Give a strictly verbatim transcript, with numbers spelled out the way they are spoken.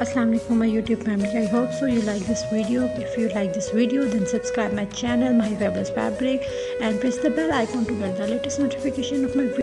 Assalamu alaikum my YouTube family. I hope so you like this video. If you like this video, then subscribe my channel, My Fabulous Fabric, and press the bell icon to get the latest notification of my